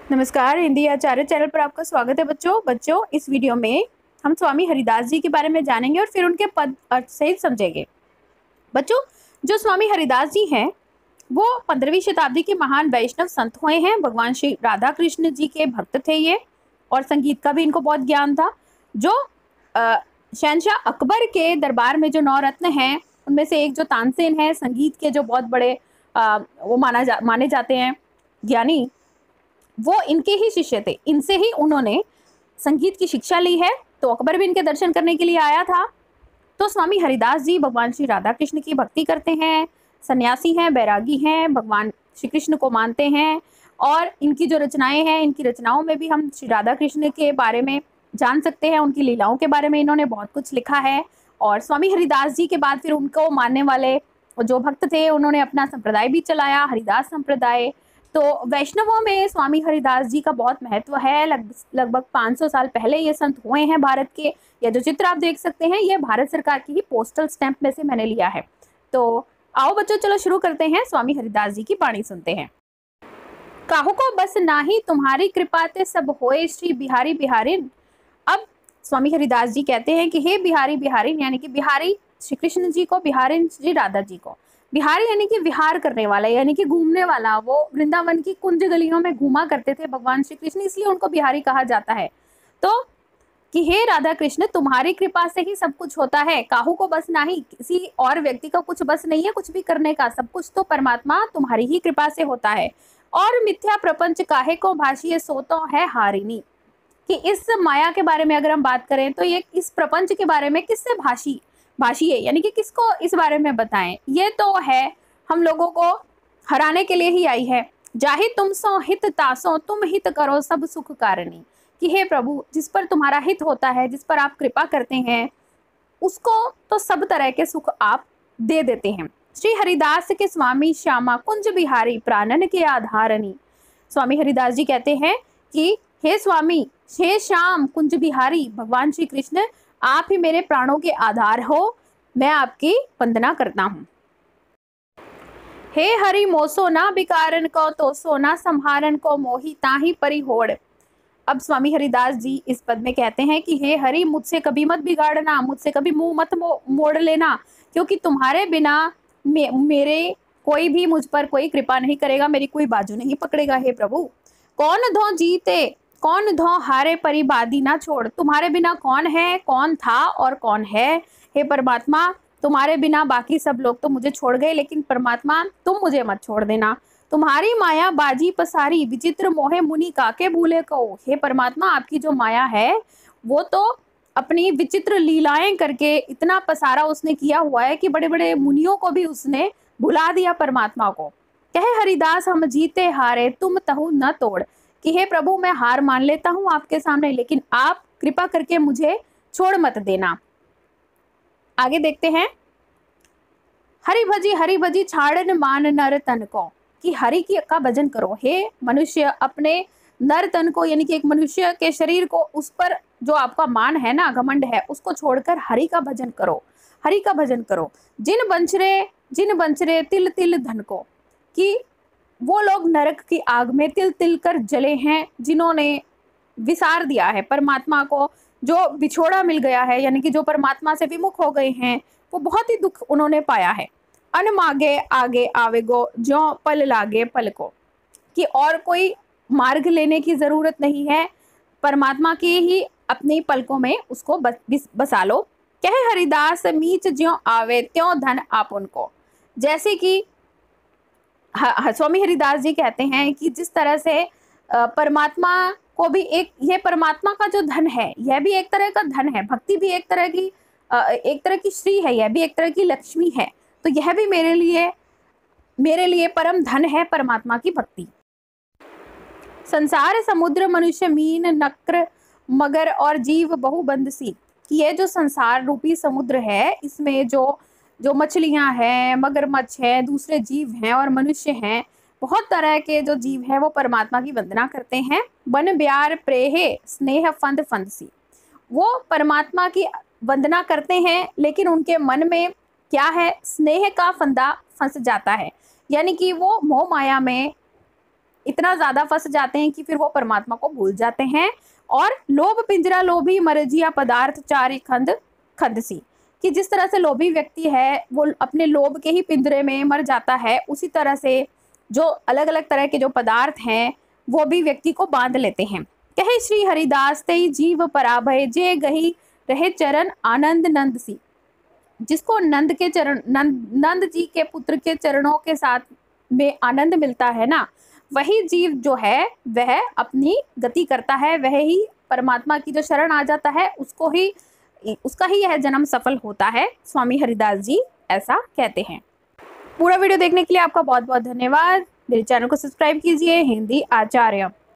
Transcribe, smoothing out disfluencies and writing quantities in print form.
नमस्कार, हिंदी आचार्य चैनल पर आपका स्वागत है बच्चों इस वीडियो में हम स्वामी हरिदास जी के बारे में जानेंगे और फिर उनके पद अर्थ सहित समझेंगे। बच्चों, जो स्वामी हरिदास जी हैं वो 15वीं शताब्दी के महान वैष्णव संत हुए हैं। भगवान श्री राधा कृष्ण जी के भक्त थे ये, और संगीत का भी इनको बहुत ज्ञान था। जो शहंशाह अकबर के दरबार में जो 9 रत्न हैं उनमें से एक जो तानसेन है, संगीत के जो बहुत बड़े वो माने जाते हैं ज्ञानी, वो इनके ही शिष्य थे। इनसे ही उन्होंने संगीत की शिक्षा ली है। तो अकबर भी इनके दर्शन करने के लिए आया था। तो स्वामी हरिदास जी भगवान श्री राधा कृष्ण की भक्ति करते हैं, सन्यासी हैं, बैरागी हैं, भगवान श्री कृष्ण को मानते हैं। और इनकी जो रचनाएं हैं, इनकी रचनाओं में भी हम श्री राधा कृष्ण के बारे में जान सकते हैं। उनकी लीलाओं के बारे में इन्होंने बहुत कुछ लिखा है। और स्वामी हरिदास जी के बाद फिर उनको मानने वाले जो भक्त थे उन्होंने अपना संप्रदाय भी चलाया, हरिदास संप्रदाय। तो वैष्णवों में स्वामी हरिदास जी का बहुत महत्व है। लगभग 500 साल पहले ये संत हुए हैं भारत के। यह जो चित्र आप देख सकते हैं ये भारत सरकार की ही पोस्टल स्टैंप में से मैंने लिया है। तो आओ बच्चों, चलो शुरू करते हैं। स्वामी हरिदास जी की वाणी सुनते हैं। काहू को बस नाही तुम्हारी कृपा ते सब होए श्री बिहारी बिहारिन। अब स्वामी हरिदास जी कहते हैं कि हे बिहारी बिहारिन, यानी कि बिहारी श्री कृष्ण जी को, बिहारिन श्री राधा जी को। बिहारी यानी कि विहार करने वाला, यानी कि घूमने वाला। वो वृंदावन की कुंज गलियों में घूमा करते थे भगवान श्री कृष्ण, इसलिए उनको बिहारी कहा जाता है। तो कि हे राधा कृष्ण, तुम्हारी कृपा से ही सब कुछ होता है। काहू को बस नहीं, किसी और व्यक्ति का कुछ बस नहीं है कुछ भी करने का। सब कुछ तो परमात्मा तुम्हारी ही कृपा से होता है। और मिथ्या प्रपंच काहे को भाषिए सो तो है हारिनी। कि इस माया के बारे में अगर हम बात करें तो ये इस प्रपंच के बारे में किससे भाषिए, यानी कि किसको इस बारे में बताएं। ये तो है हम लोगों को हराने के लिए ही आई है। जाहि तुम सो हित तासो तुम हित करो सब सुख कारणी। कि हे प्रभु, जिस पर तुम्हारा हित होता है, जिस पर आप कृपा करते हैं, उसको तो सब तरह के सुख आप दे देते हैं। श्री हरिदास के स्वामी श्यामा कुंज बिहारी प्राणन के आधारणी। स्वामी हरिदास जी कहते हैं कि हे स्वामी, हे श्याम कुंज बिहारी, भगवान श्री कृष्ण आप ही मेरे प्राणों के आधार हो। मैं आपकी वंदना करता हूँ। हे हरि मोसो ना बिकारन को तो सोना संहारन को मोही ताही परिहोड़। अब स्वामी हरिदास जी इस पद में कहते हैं कि हे हरि, मुझसे कभी मत बिगाड़ना, मुझसे कभी मुंह मत मोड़ लेना, क्योंकि तुम्हारे बिना मेरे कोई भी मुझ पर कोई कृपा नहीं करेगा, मेरी कोई बाजू नहीं पकड़ेगा। हे प्रभु, कौन धो जीते कौन धो हारे परिबादी ना छोड़। तुम्हारे बिना कौन है, कौन था और कौन है। हे परमात्मा, तुम्हारे बिना बाकी सब लोग तो मुझे छोड़ गए, लेकिन परमात्मा तुम मुझे मत छोड़ देना। तुम्हारी माया बाजी पसारी विचित्र मोहे मुनि काके भूले को। हे परमात्मा, आपकी जो माया है वो तो अपनी विचित्र लीलाएं करके इतना पसारा उसने किया हुआ है कि बड़े बड़े मुनियों को भी उसने भुला दिया परमात्मा को। कहे हरिदास हम जीते हारे तुम तहु न तोड़। कि हे प्रभु, मैं हार मान लेता हूँ आपके सामने, लेकिन आप कृपा करके मुझे छोड़ मत देना। आगे देखते हैं। हरि भजी छाड़न मान नर तन को। कि हरि की का भजन करो। हे मनुष्य, अपने नर तन को, यानी कि एक मनुष्य के शरीर को, उस पर जो आपका मान है ना, घमंड है, उसको छोड़कर हरि का भजन करो, हरि का भजन करो। जिन बंचरे तिल तिल धन को। कि वो लोग नरक की आग में तिल तिल कर जले हैं जिन्होंने विसार दिया है परमात्मा को, जो बिछोड़ा मिल गया है, यानी कि जो परमात्मा से विमुख हो गए हैं, वो बहुत ही दुख उन्होंने पाया है। अन मागे आगे आवेगो जो पल लागे पल को। कि और कोई मार्ग लेने की जरूरत नहीं है, परमात्मा की ही अपनी पलकों में उसको बसा लो। कहे हरिदास मीच ज्यों आवे त्यों धन आप उनको। जैसे कि स्वामी हरिदास जी कहते हैं कि जिस तरह से परमात्मा को भी ये परमात्मा का जो धन है, यह भी एक तरह का धन है। भक्ति भी एक तरह की श्री है, यह भी एक तरह की लक्ष्मी है। तो यह भी मेरे लिए परम धन है, परमात्मा की भक्ति। संसार समुद्र मनुष्य मीन नक्र मगर और जीव बहुबंद सी। कि ये जो संसार रूपी समुद्र है, इसमें जो मछलियां हैं, मगरमच्छ है, दूसरे जीव हैं और मनुष्य हैं, बहुत तरह के जो जीव हैं वो परमात्मा की वंदना करते हैं। बन ब्यार प्रेहे स्नेह फंद फंद सी। वो परमात्मा की वंदना करते हैं, लेकिन उनके मन में क्या है, स्नेह का फंदा फंस जाता है। यानी कि वो मोह माया में इतना ज़्यादा फंस जाते हैं कि फिर वो परमात्मा को भूल जाते हैं। और लोभ पिंजरा लोभी मरजिया पदार्थ चारि खंड खंदसी, कि जिस तरह से लोभी व्यक्ति है वो अपने लोभ के ही पिंजरे में मर जाता है, उसी तरह से जो अलग अलग तरह के जो पदार्थ हैं वो भी व्यक्ति को बांध लेते हैं। कहे श्री हरिदास तेई जीव पराभय जे गही रहे चरण आनंद नंद सी, जिसको नंद के चरण नंद जी के पुत्र के चरणों के साथ में आनंद मिलता है ना, वही जीव जो है वह अपनी गति करता है, वह ही परमात्मा की जो शरण आ जाता है उसका ही यह जन्म सफल होता है। स्वामी हरिदास जी ऐसा कहते हैं। पूरा वीडियो देखने के लिए आपका बहुत बहुत धन्यवाद। मेरे चैनल को सब्सक्राइब कीजिए। हिंदी आचार्य।